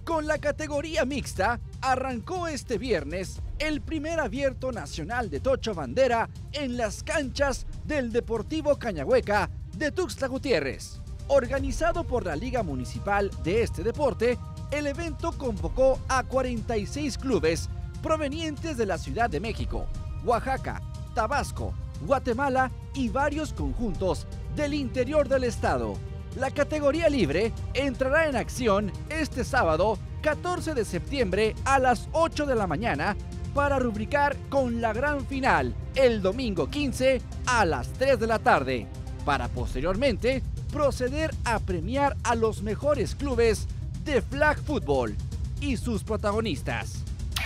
Con la categoría mixta, arrancó este viernes el primer abierto nacional de Tocho Bandera en las canchas del Deportivo Cañahueca de Tuxtla Gutiérrez. Organizado por la Liga Municipal de este deporte, el evento convocó a 46 clubes provenientes de la Ciudad de México, Oaxaca, Tabasco, Guatemala y varios conjuntos del interior del estado. La categoría libre entrará en acción este sábado 14 de septiembre a las 8 de la mañana para rubricar con la gran final el domingo 15 a las 3 de la tarde, para posteriormente proceder a premiar a los mejores clubes de flag football y sus protagonistas.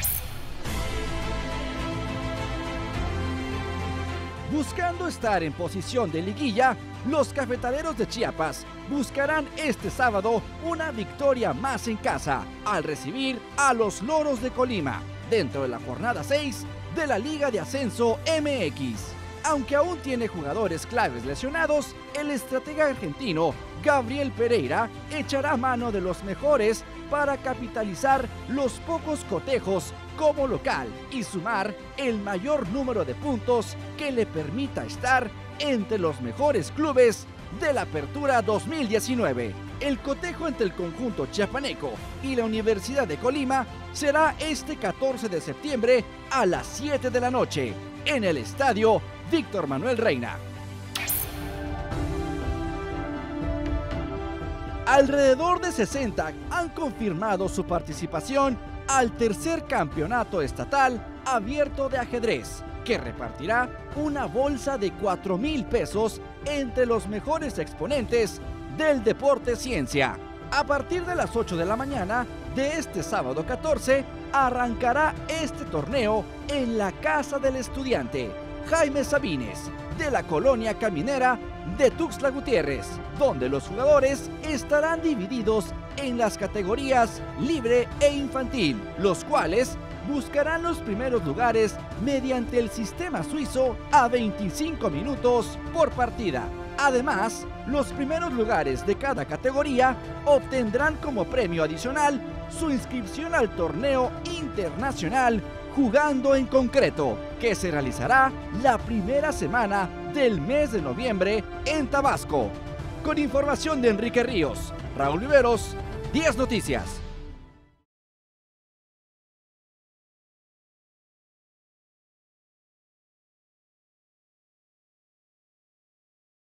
Buscando estar en posición de liguilla, los cafetaleros de Chiapas buscarán este sábado una victoria más en casa al recibir a los Loros de Colima dentro de la jornada 6 de la Liga de Ascenso MX. Aunque aún tiene jugadores claves lesionados, el estratega argentino Gabriel Pereira echará mano de los mejores para capitalizar los pocos cotejos como local y sumar el mayor número de puntos que le permita estar entre los mejores clubes de la Apertura 2019. El cotejo entre el conjunto chiapaneco y la Universidad de Colima será este 14 de septiembre a las 7 de la noche en el estadio Víctor Manuel Reina. Alrededor de 60 han confirmado su participación al tercer campeonato estatal abierto de ajedrez, que repartirá una bolsa de 4,000 pesos entre los mejores exponentes del deporte ciencia. A partir de las 8 de la mañana de este sábado 14, arrancará este torneo en la Casa del Estudiante Jaime Sabines, de la colonia caminera de Tuxtla Gutiérrez, donde los jugadores estarán divididos en las categorías libre e infantil, los cuales buscarán los primeros lugares mediante el sistema suizo a 25 minutos por partida. Además, los primeros lugares de cada categoría obtendrán como premio adicional su inscripción al torneo internacional Jugando en Concreto, que se realizará la primera semana del mes de noviembre en Tabasco. Con información de Enrique Ríos, Raúl Viveros, 10 Noticias.